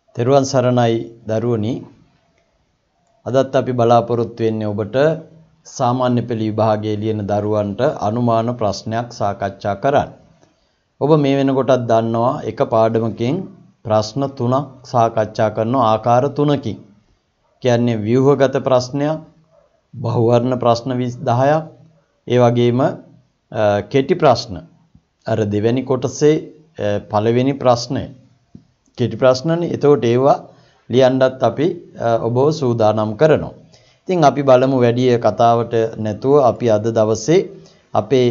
තෙරුවන් සරණයි දරුවනි. අදත් අපි බලාපොරොත්තු වෙන්නේ ඔබට සාමාන්‍ය පෙළ විභාගයේ ලියන දරුවන්ට අනුමාන ප්‍රශ්නයක් සාකච්ඡා කරන්න. ඔබ මේ වෙනකොටත් දන්නවා එක පාඩමකින් ප්‍රශ්න 3ක් සාකච්ඡා කරන ආකාර 3කින්. කියන්නේ ව්‍යුහගත ප්‍රශ්නයක්, බහුවර්ණ ප්‍රශ්න 10ක්, ඒ වගේම කෙටි ප්‍රශ්න. අර දෙවෙනි කොටසේ පළවෙනි ප්‍රශ්නය කෙටි ප්‍රශ්නනේ. එතකොට ඒවා ලියන්නත් අපි ඔබව සූදානම් කරනවා. ඉතින් අපි බලමු වැඩි කතාවට නැතුව අපි අද දවසේ අපේ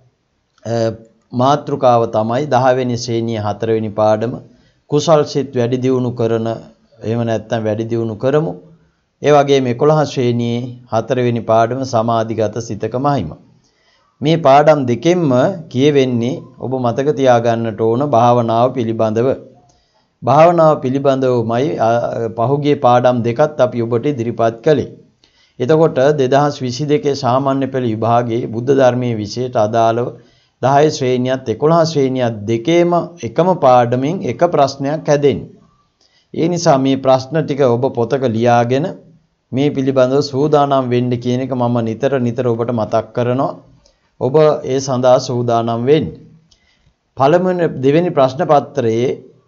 මාතෘකාව තමයි 10 වෙනි ශ්‍රේණිය 4 වෙනි පාඩම කුසල් සිත් වැඩි දියුණු කරන, එහෙම නැත්නම් වැඩි දියුණු කරමු. ඒ වගේම 11 ශ්‍රේණියේ 4 වෙනි පාඩම සමාධිගත සිතක මහිම. මේ පාඩම් දෙකෙන්ම කියවෙන්නේ ඔබ මතක තියාගන්නට ඕන භාවනාව පිළිබඳව. භාවනාව පිළිබඳවමයි පහුගිය පාඩම් දෙකත් අපි ඔබට ඉදිරිපත් කළේ. එතකොට 2022 සාමාන්‍ය පෙළ විභාගයේ බුද්ධ ධර්මයේ විෂයට අදාළව 10 ශ්‍රේණියත් 11 ශ්‍රේණියත් දෙකේම එකම පාඩමින් එක ප්‍රශ්නයක් හැදෙන්නේ. ඒ නිසා මේ ප්‍රශ්න ටික ඔබ පොතක ලියාගෙන මේ පිළිබඳව සූදානම් වෙන්න කියන එක මම නිතර ඔබට මතක් කරනවා. ඔබ ඒ සඳහා සූදානම් වෙන්න. පළමුවෙනි දෙවෙනි ප්‍රශ්න පත්‍රයේ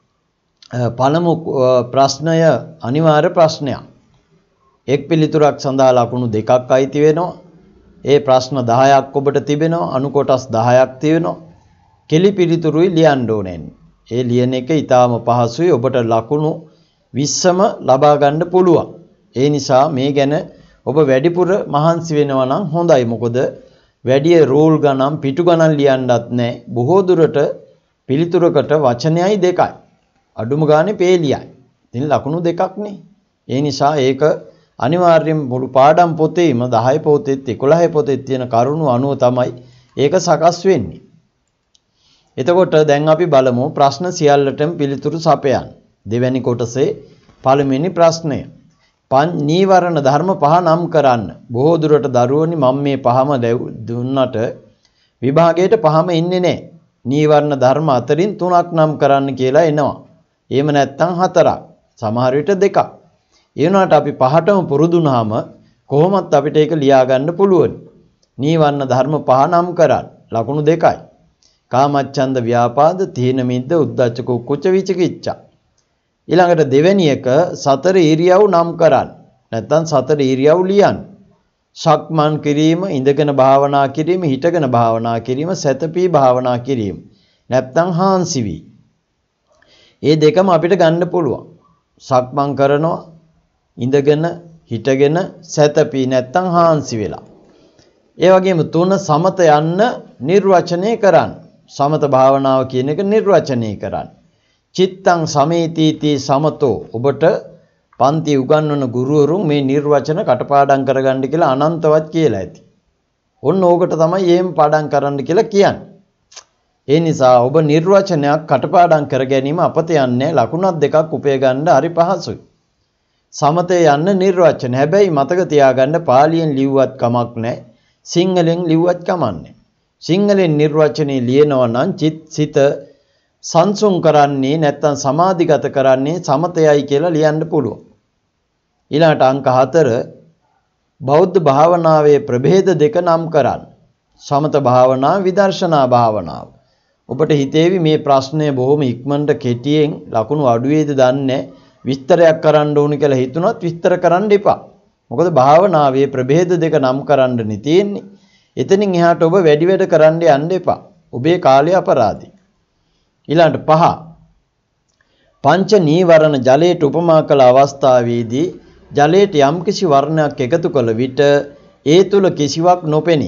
පළමු ප්‍රශ්නය අනිවාර්ය ප්‍රශ්නයක්. එක් පිළිතුරක් සඳහා ලකුණු 2ක් අයිති වෙනවා. ඒ ප්‍රශ්න 10ක් ඔබට තිබෙනවා. අනු කොටස් 10ක් තියෙනවා. කෙලි පිළිතුරුයි ලියන්න ඕනේ. ඒ ලියන එක ඊටාම පහසුයි. ඔබට ලකුණු 20ම ලබා ගන්න පුළුවන්. ඒ නිසා මේ ගැන ඔබ වැඩිපුර මහන්සි වෙනවා නම් හොඳයි. මොකද වැඩි රූල් ගණන් පිටු ගණන් ලියන්නත් නැහැ. බොහෝ දුරට පිළිතුරකට වචනයයි දෙකයි. අඩුම ගානේ පේලියයි. ඉතින් ලකුණු දෙකක් නේ. ඒ නිසා ඒක අනිවාර්යයෙන් මුළු පාඩම් පොතේම 10 පොතේත් 11 පොතේත් තියෙන කරුණු අනුව තමයි ඒක සකස් වෙන්නේ. එතකොට දැන් අපි බලමු ප්‍රශ්න සියල්ලටම පිළිතුරු සපයන්න. දෙවැනි කොටසේ පළවෙනි ප්‍රශ්නය. නීවරණ ධර්ම පහ නම් කරන්න. බොහෝ දුරට දරුවනි මම මේ පහම දුන්නට විභාගයට පහම ඉන්නේ නැහැ. නීවරණ ධර්ම අතරින් 3ක් නම් කරන්න කියලා එනවා. එහෙම නැත්නම් 4ක්. සමහර විට 2ක්. ඒ වුණාට අපි පහටම පුරුදුනාම කොහොමත් අපිට ඒක ලියා ගන්න පුළුවන්. නීවරණ ධර්ම පහ නම් කරන්න. ලකුණු 2යි. කාමච්ඡන්ද ව්‍යාපාද තීන මිද්ද උද්ධච්ච කුච්ච විචිකිච්ඡා. ඊළඟට දෙවෙනි එක සතර ඉරියව් නම් කරන්න. නැත්නම් සතර ඉරියව් ලියන්න. සක්මන් කිරීම, ඉඳගෙන භාවනා කිරීම, හිටගෙන භාවනා කිරීම, සැතපී භාවනා කිරීම. නැත්නම් හාන්සි වී. මේ දෙකම අපිට ගන්න පුළුවන්. සක්මන් කරනවා, ඉඳගෙන, හිටගෙන, සැතපී නැත්නම් හාන්සි වෙලා. ඒ වගේම 3 සමත යන්න නිර්වචනය කරන්න. සමත භාවනාව කියන එක නිර්වචනය කරන්න. චිත්තං සමේතීති සමතෝ. ඔබට පන්ති උගන්වන ගුරුවරුන් මේ නිර්වචන කටපාඩම් කරගන්න කියලා අනන්තවත් කියලා ඇති. ඔන්න ඕකට තමයි එහෙම පාඩම් කරන්න කියලා කියන්නේ. ඒ නිසා ඔබ නිර්වචනයක් කටපාඩම් කර ගැනීම අපත යන්නේ ලකුණක් දෙකක් උපය ගන්න හරි පහසුයි. සමතේ යන්න නිර්වචන. හැබැයි මතක තියාගන්න පාලියෙන් ලිව්වත් කමක් නැහැ. සිංහලෙන් ලිව්වත් කමක් නැහැ. සිංහලෙන් නිර්වචනේ ලියනවා නම් සිත සංසුන් කරන්නේ නැත්නම් සමාධිගත කරන්නේ සමතයයි කියලා ලියන්න පුළුවන්. ඊළඟට අංක 4 බෞද්ධ භාවනාවේ ප්‍රභේද දෙක නම් කරන්න. සමත භාවනාව, විදර්ශනා භාවනාව. ඔබට හිතේවි මේ ප්‍රශ්නය බොහොම ඉක්මනට කෙටියෙන් ලකුණු අඩු වේද දන්නේ විස්තරයක් කරන්න ඕන කියලා හිතුණත් විස්තර කරන්න එපා. මොකද භාවනාවේ ප්‍රභේද දෙක නම් කරන්නනේ තියෙන්නේ. එතනින් එහාට ඔබ වැඩි වැඩ කරන්න යන්න එපා. ඔබේ කාලය අපරාධයි. ඊළඟට 5 පංච නීවරණ ජලයට උපමා කළ අවස්ථාවේදී ජලයට යම්කිසි වර්ණයක් එකතු කළ විට ඒ තුල කිසිවක් නොපෙනී.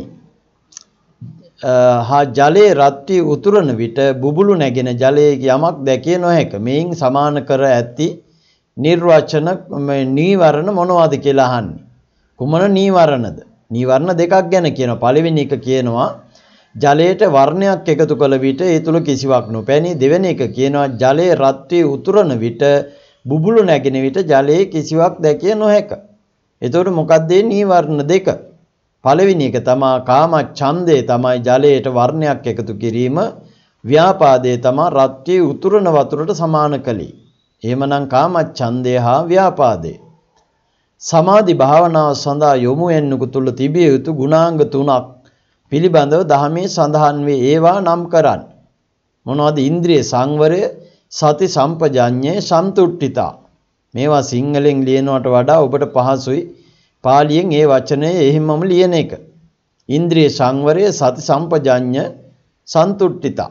ජලයේ රත් වී උතුරන විට බුබුලු නැගෙන ජලයේ යමක් දැකිය නොහැක. මේන් සමාන කර ඇති නිර්වචන නීවරණ මොනවද කියලා අහන්නේ. කුමන නීවරණද? නීවරණ දෙකක් ගැන කියනවා. පළවෙනි එක කියනවා ජලයට වර්ණයක් එකතු කළ විට ඒ තුල කිසිවක් නොපැනී. දෙවෙනි එක කියනවා ජලයේ රත් වී උතුරන විට බුබුලු නැගෙන විට ජලයේ කිසිවක් දැකිය නොහැක. එතකොට මොකක්ද මේ නීවරණ දෙක? පළවෙනි එක තමයි කාම ඡන්දේ තමයි ජලයට වර්ණයක් එකතු කිරීම. ව්‍යාපාදේ තමයි රත් වී උතුරන වතුරට සමාන කලේ. එහෙමනම් කාමච්ඡන්දය හා ව්‍යාපාදය. සමාධි භාවනාව සඳහා යොමු වෙන්නෙකු තුල තිබිය යුතු ගුණාංග 3ක් පිළිබඳව ධර්මයේ සඳහන් වේ. ඒවා නම් කරන්න. මොනවද? ඉන්ද්‍රිය සංවරය, සති සම්පජඤ්ඤය, සන්තුට්ඨිතා. මේවා සිංහලෙන් ලියනවට වඩා ඔබට පහසුයි පාලියෙන් ඒ වචනේ එහෙමම ලියන එක. ඉන්ද්‍රිය සංවරය, සති සම්පජඤ්ඤය, සන්තුට්ඨිතා.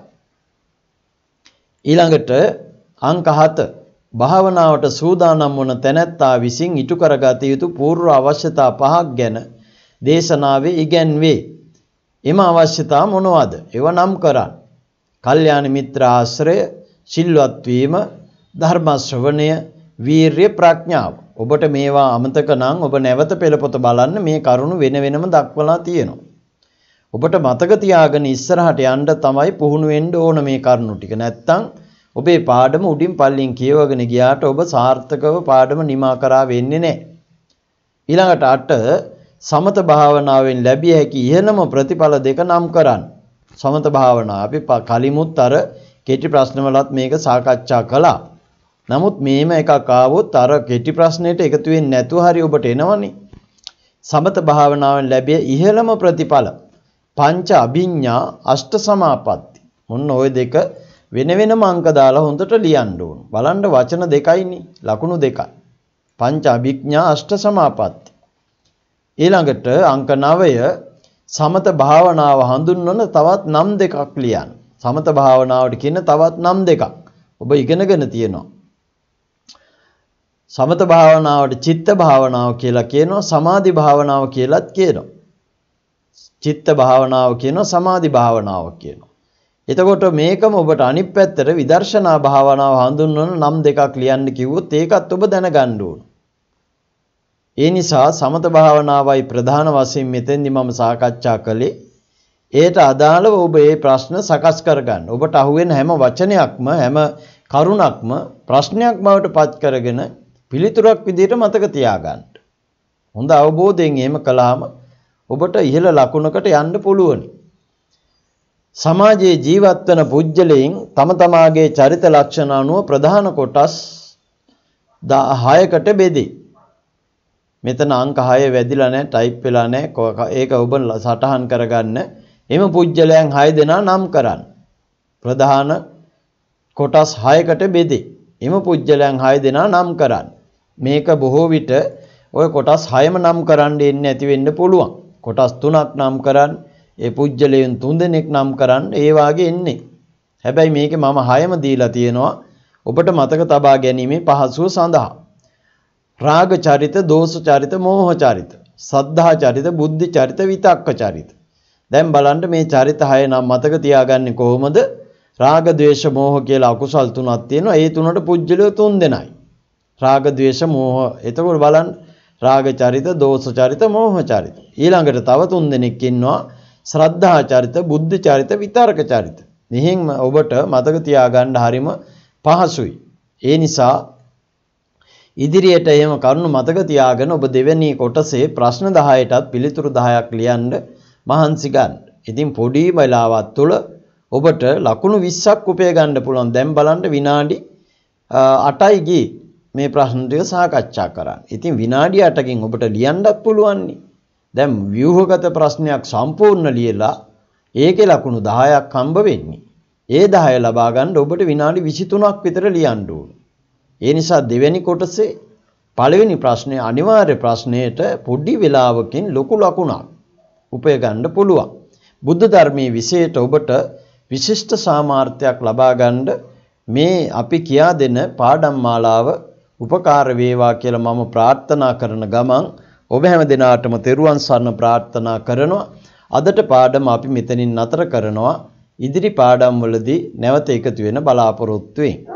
ඊළඟට අංක 7 භාවනාවට සූදානම් වන තැනැත්තා විසින් ඉටු කරගත යුතු පූර්ව අවශ්‍යතා 5ක් ගැන දේශනාවේ ඉගැන්වේ. එම අවශ්‍යතා මොනවාද? ඒවා නම් කරන්න. කල්යාණ මිත්‍ර ආශ්‍රය, සිල්වත් වීම, ධර්ම ශ්‍රවණය, වීරිය, ප්‍රඥාව. ඔබට මේවා අමතක නම් ඔබ නැවත පෙළපොත බලන්න. මේ කරුණු වෙන වෙනම දක්වලා තියෙනවා. ඔබට මතක තියාගෙන ඉස්සරහට යන්න තමයි පුහුණු වෙන්න ඕන මේ කරුණු ටික. නැත්තම් ඔබේ පාඩම උඩින් පල්ලින් කියවගෙන ගියාට ඔබ සාර්ථකව පාඩම නිමා කරා වෙන්නේ නැහැ. ඊළඟට 8 සමත භාවනාවෙන් ලැබිය හැකි ඉහළම ප්‍රතිඵල දෙක නම් කරන්න. සමත භාවනාව අපි කලිමුත් අර කෙටි ප්‍රශ්නවලත් මේක සාකච්ඡා කළා. නමුත් මේම එකක් ආවොත් අර කෙටි ප්‍රශ්නෙට එකතු වෙන්නේ නැතුව හරි ඔබට එනවනේ. සමත භාවනාවෙන් ලැබිය ඉහළම ප්‍රතිඵල පංච අභිඥා අෂ්ට සමාපatti. මොන්න ওই දෙක වෙන වෙනම අංක දාලා හොඳට ලියන්න ඕන. බලන්න වචන දෙකයිනේ, ලකුණු දෙකයි. පංච අභිඥා අෂ්ට සමාපatti. ඊළඟට අංක 9 සමත භාවනාව හඳුන්වන තවත් නම් දෙකක් ලියන්න. සමත භාවනාවට කියන තවත් නම් දෙකක් ඔබ ඉගෙනගෙන තියෙනවා. සමත භාවනාවට චිත්ත භාවනාව කියලා කියනවා, සමාධි භාවනාව කියලාත් කියනවා. චිත්ත භාවනාව කියනවා, සමාධි භාවනාව කියනවා. එතකොට මේකම ඔබට අනිත් පැත්තට විදර්ශනා භාවනාව හඳුන්වන නම් දෙකක් ලියන්න කිව්වොත් ඒකත් ඔබ දැනගන්න ඕන. ඒ නිසා සමත භාවනාවයි ප්‍රධාන වශයෙන් මෙතෙන්දි මම සාකච්ඡා කළේ. ඒට අදාළව ඔබ මේ ප්‍රශ්න සකස් කරගන්න. ඔබට අහුවෙන හැම වචනයක්ම හැම කරුණක්ම ප්‍රශ්නයක් බවට පත් කරගෙන පිළිතුරක් විදිහට මතක තියාගන්න. හොඳ අවබෝධයෙන් එහෙම කළාම ඔබට ඉහළ ලකුණකට යන්න පුළුවනි. සමාජයේ ජීවත් වන පුජ්‍යලයන් තම තමාගේ චරිත ලක්ෂණ අනුව ප්‍රධාන කොටස් 6කට බෙදේ. මෙතන අංක 6 වැදිලා නැහැ, ටයිප් වෙලා නැහැ. ඒක ඔබ සටහන් කරගන්න. එම පුජ්‍යලයන් 6 දෙනා නම් කරන්න. ප්‍රධාන කොටස් 6කට බෙදේ. එම පුජ්‍යලයන් 6 දෙනා නම් කරන්න. මේක බොහෝ විට ඔය කොටස් 6ම නම් කරන්න එන්නේ නැති වෙන්න පුළුවන්. කොටස් 3ක් නම් කරන්න. ඒ පුජ්‍යලයන් 3 දෙනෙක් නම් කරන්න. ඒ වාගේ එන්නේ. හැබැයි මේකේ මම 6ම දීලා තියෙනවා ඔබට මතක තබා ගැනීමේ පහසුව සඳහා. රාග චරිත, දෝෂ චරිත, මෝහ චරිත, සද්ධා චරිත, බුද්ධි චරිත, විතක්ක චරිත. දැන් බලන්න මේ චරිත 6 නම් මතක තියාගන්නේ කොහොමද? රාග, ද්වේෂ, මෝහ කියලා අකුසල් 3ක් තියෙනවා. ඒ 3ට පුජ්‍යලයෝ 3 දෙනයි. රාග, ද්වේෂ, මෝහ. එතකොට බලන්න රාග චරිත, දෝෂ චරිත, මෝහ චරිත. ඊළඟට තව 3 දෙනෙක් ඉන්නවා. ශ්‍රද්ධා චරිත, බුද්ධි චරිත, විතර්ක චරිත. මෙහෙන් ඔබට මතක තියාගන්න හරිම පහසුයි. ඒ නිසා ඉදිරියට එහෙම කරුණු මතක තියාගෙන ඔබ දෙවෙනි කොටසේ ප්‍රශ්න 10ටත් පිළිතුරු 10ක් ලියන්න මහන්සි ගන්න. ඉතින් පොඩි වෙලාවක් තුළ ඔබට ලකුණු 20ක් උපය ගන්න පුළුවන්. දැන් බලන්න විනාඩි 8යි ගියේ මේ ප්‍රශ්න ටික සාකච්ඡා කරන්න. ඉතින් විනාඩි 8කින් ඔබට ලියන්නත් පුළුවන් නේ. දැන් ව්‍යුහගත ප්‍රශ්නයක් සම්පූර්ණ ලියලා ඒකේ ලකුණු 10ක් හම්බ වෙන්නේ. ඒ 10 ලබා ගන්න ඔබට විනාඩි 23ක් විතර ලියන්න ඕන. ඒ නිසා දෙවෙනි කොටසේ පළවෙනි ප්‍රශ්නේ අනිවාර්ය ප්‍රශ්නයට පොඩි වෙලාවකින් ලොකු ලකුණක් උපය ගන්න පුළුවන්. බුද්ධ ධර්මයේ විශේෂයට ඔබට විශිෂ්ට සාමාර්ථයක් ලබා ගන්න මේ අපි කියා දෙන පාඩම් මාලාව උපකාර වේවා කියලා මම ප්‍රාර්ථනා කරන ගමන් ඔබ හැම දිනාටම තෙරුවන් සරණ ප්‍රාර්ථනා කරනවා. අදට පාඩම අපි මෙතනින් නතර කරනවා. ඉදිරි පාඩම් වලදී නැවත එකතු වෙන බලාපොරොත්තු වෙමි.